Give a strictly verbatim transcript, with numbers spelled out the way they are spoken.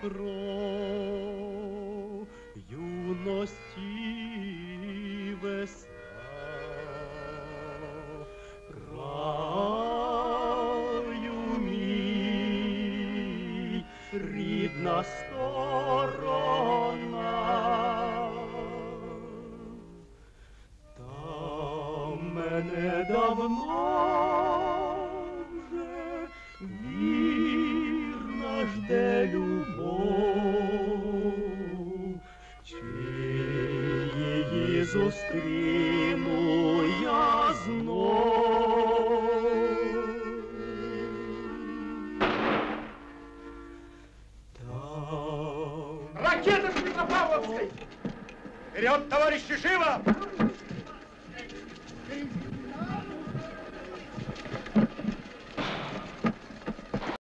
добро, юності весна. Краю мій, рідна сторона, там мене давно вже вірна жде любов, чи її зустріну я знов. Ракета с Петропавловской! Вперед, товарищи, живо!